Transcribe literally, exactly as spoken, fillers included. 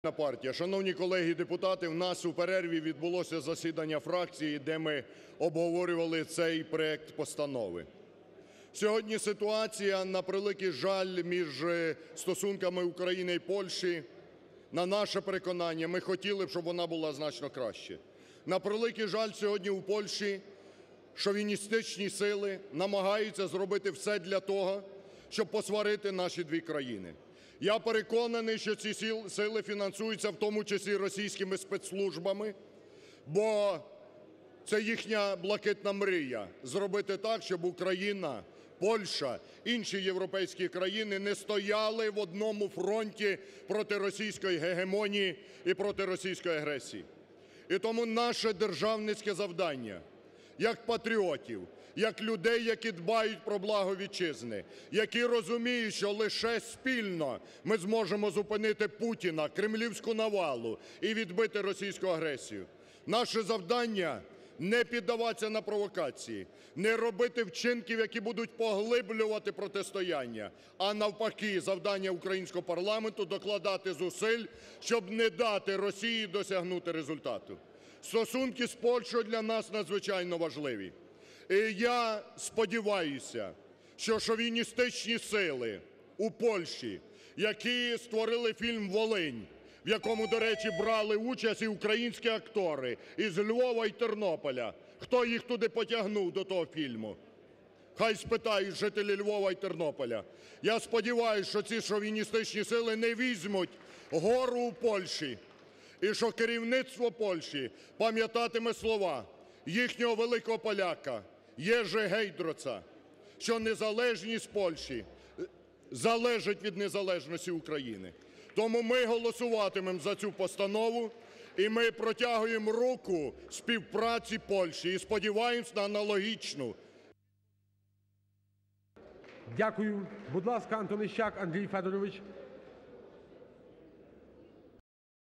Партія. Шановні колеги депутати, у нас у перерві відбулося засідання фракції, де ми обговорювали цей проект постанови. Сьогодні ситуація, на превеликий жаль, між стосунками України і Польщі, на наше переконання, ми хотіли б, щоб вона була значно краще. На превеликий жаль, сьогодні у Польщі шовіністичні сили намагаються зробити все для того, щоб посварити наші дві країни. Я переконаний, що ці сили фінансуються в тому числі російськими спецслужбами, бо це їхня блакитна мрія – зробити так, щоб Україна, Польща, інші європейські країни не стояли в одному фронті проти російської гегемонії і проти російської агресії. І тому наше державницьке завдання як патріотів, як людей, які дбають про благо Вітчизни, які розуміють, що лише спільно ми зможемо зупинити Путіна, кремлівську навалу і відбити російську агресію. Наше завдання – не піддаватися на провокації, не робити вчинків, які будуть поглиблювати протистояння, а навпаки, завдання українського парламенту – докладати зусиль, щоб не дати Росії досягнути результату. Стосунки з Польщею для нас надзвичайно важливі. І я сподіваюся, що шовіністичні сили у Польщі, які створили фільм "Волинь", в якому, до речі, брали участь і українські актори із Львова і Тернополя. Хто їх туди потягнув до того фільму? Хай спитають жителі Львова і Тернополя. Я сподіваюся, що ці шовіністичні сили не візьмуть гору у Польщі і що керівництво Польщі пам'ятатиме слова їхнього великого поляка Єжи Гейдроца, що незалежність Польщі залежить від незалежності України. Тому ми голосуватимемо за цю постанову, і ми протягуємо руку співпраці Польщі і сподіваємось на аналогічну. Дякую. Будь ласка, Антонищак Андрій Федорович.